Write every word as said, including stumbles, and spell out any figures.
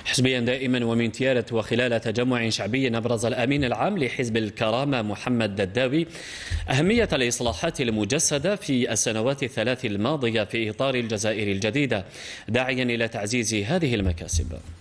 حزبيا دائما ومن تيارة. وخلال تجمع شعبي أبرز الأمين العام لحزب الكرامة محمد دداوي أهمية الإصلاحات المجسدة في السنوات الثلاث الماضية في إطار الجزائر الجديدة، داعيا إلى تعزيز هذه المكاسب.